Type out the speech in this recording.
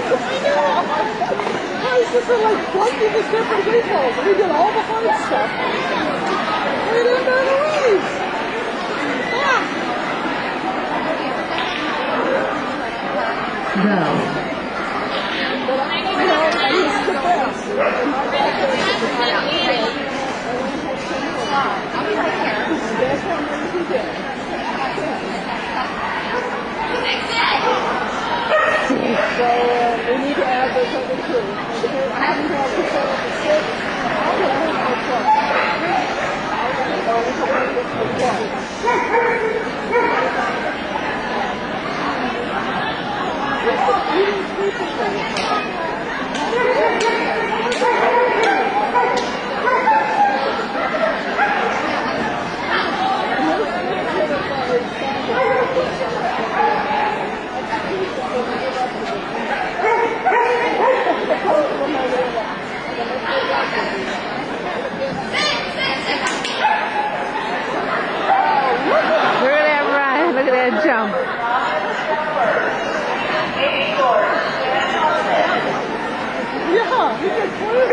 It's just like plugging the different vehicles. We did all the hard stuff. We didn't know the ways. No. But I used to press. That's how many he did. So we need to add those other two. I haven't had to set up the six. I'll put it in my truck. Look at that ride. Look at that jump. Yeah, he did